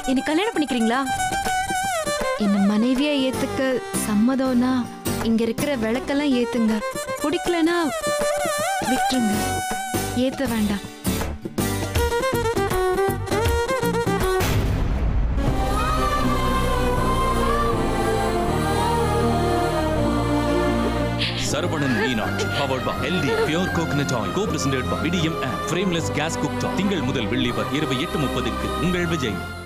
என்ன கல்யாணம் பண்ணிக்கிறீங்களா? என்ன மனைவியா ஏத்துக்க சம்மதம்னா இங்க இருக்கிற விளக்கெல்லாம் ஏத்துங்க. பிடிக்கலனா விட்டுருங்க. ஏத்த வேண்டாம். Saravanan Meenatchi, powered by LD Pure Coconut Oil, co-presented by Vijay and Frameless Gas Cooktop. திங்கள் முதல் வெள்ளி வரை இரவு 8:30க்கு உங்கள் விஜய்.